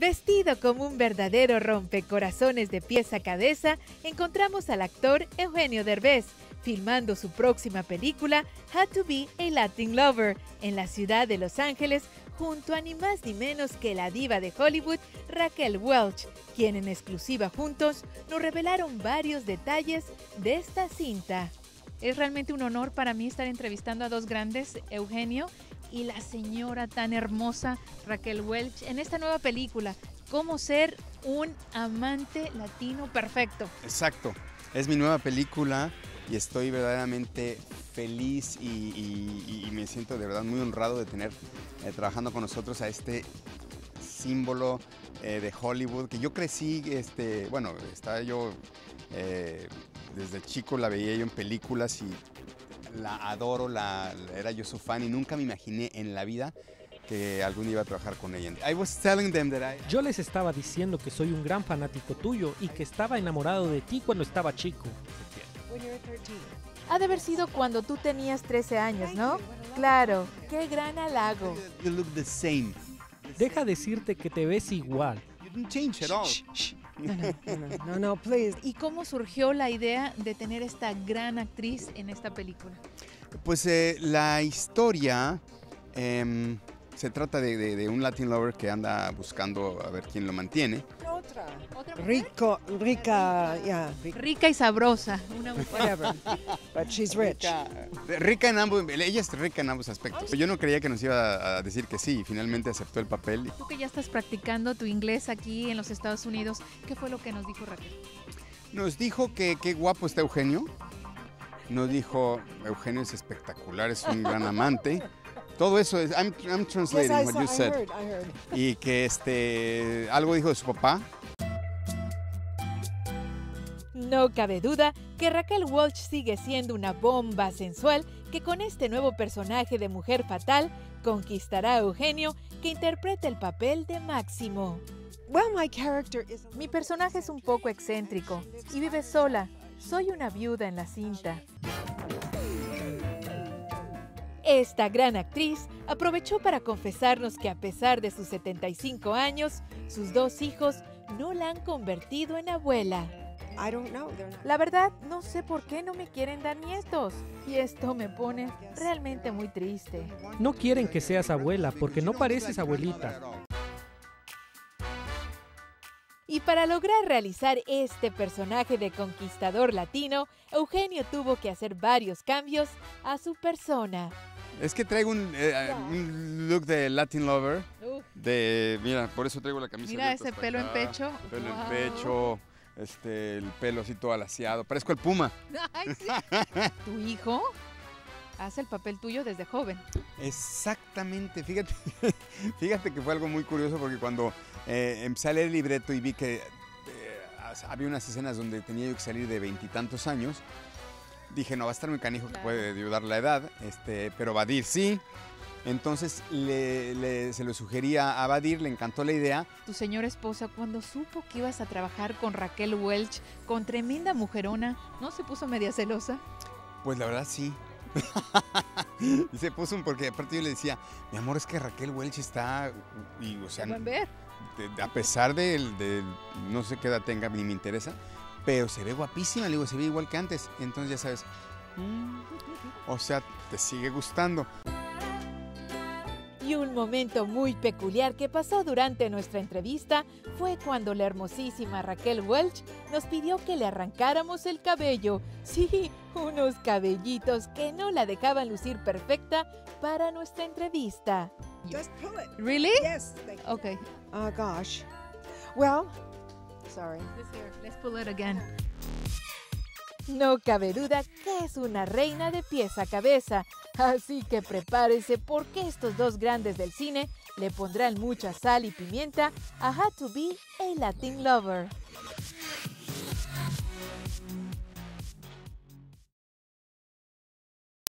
Vestido como un verdadero rompecorazones de pies a cabeza, encontramos al actor Eugenio Derbez, filmando su próxima película, Had to Be a Latin Lover, en la ciudad de Los Ángeles, junto a ni más ni menos que la diva de Hollywood, Raquel Welch, quien en exclusiva juntos nos revelaron varios detalles de esta cinta. Es realmente un honor para mí estar entrevistando a dos grandes, Eugenio y la señora tan hermosa Raquel Welch, en esta nueva película, Cómo ser un amante latino perfecto. Exacto, es mi nueva película y estoy verdaderamente feliz y me siento de verdad muy honrado de tener trabajando con nosotros a este símbolo de Hollywood, que yo crecí, bueno, estaba yo desde chico, la veía yo en películas y la adoro, era yo su fan y nunca me imaginé en la vida que algún día iba a trabajar con ella. Yo les estaba diciendo que soy un gran fanático tuyo y que estaba enamorado de ti cuando estaba chico. Ha de haber sido cuando tú tenías 13 años, ¿no? Claro, qué gran halago. You look the same. Deja decirte que te ves igual. You didn't change at all. No, please. ¿Y cómo surgió la idea de tener esta gran actriz en esta película? Pues la historia se trata de un Latin lover que anda buscando a ver quién lo mantiene. ¿Otra mujer? Rica Rica y sabrosa. Una whatever, but she's rich. Rica en ambos, ella es rica en ambos aspectos. Yo no creía que nos iba a decir que sí, y finalmente aceptó el papel. Tú que ya estás practicando tu inglés aquí en los Estados Unidos, ¿qué fue lo que nos dijo Raquel? Nos dijo que qué guapo está Eugenio. Nos dijo, Eugenio es espectacular, es un gran amante. Todo eso es, I'm translating what you said. I heard. Y que algo dijo de su papá. No cabe duda que Raquel Welch sigue siendo una bomba sensual que con este nuevo personaje de mujer fatal conquistará a Eugenio, que interpreta el papel de Máximo. Well, my character is Mi personaje es un poco excéntrico y vive sola. Soy una viuda en la cinta. Esta gran actriz aprovechó para confesarnos que a pesar de sus 75 años, sus dos hijos no la han convertido en abuela. I don't know. They're not. La verdad, no sé por qué no me quieren dar nietos. Y esto me pone realmente muy triste. No quieren que seas abuela porque no pareces abuelita. Y para lograr realizar este personaje de conquistador latino, Eugenio tuvo que hacer varios cambios a su persona. Es que traigo un look de Latin lover. Mira, por eso traigo la camisa. Mira abierta ese hasta pelo en acá, pecho. Pelo Wow. en pecho, el pelo así todo alaciado. Parezco el Puma. Ay, sí. Tu hijo hace el papel tuyo desde joven. Exactamente, fíjate que fue algo muy curioso porque cuando empecé a leer el libreto y vi que había unas escenas donde tenía yo que salir de 20 y tantos años, dije, no, va a estar muy canijo que puede ayudar la edad, pero Badir sí. Entonces se lo sugería a Badir, le encantó la idea. Tu señora esposa, cuando supo que ibas a trabajar con Raquel Welch, con tremenda mujerona, ¿no se puso media celosa? Pues la verdad sí. Y se puso porque aparte yo le decía, mi amor, es que Raquel Welch está, y, o sea, ¿Se pueden ver? a pesar de no sé qué edad tenga ni me interesa, pero se ve guapísima, le digo, se ve igual que antes. Entonces ya sabes, o sea, te sigue gustando. Y un momento muy peculiar que pasó durante nuestra entrevista fue cuando la hermosísima Raquel Welch nos pidió que le arrancáramos el cabello. Sí, unos cabellitos que no la dejaban lucir perfecta para nuestra entrevista. Just pull it. ¿Really? Yes. Thank you. Okay. Oh gosh. Well, sorry. This here. Let's pull it again. No cabe duda que es una reina de pies a cabeza, así que prepárese porque estos dos grandes del cine le pondrán mucha sal y pimienta a Had to Be a Latin Lover.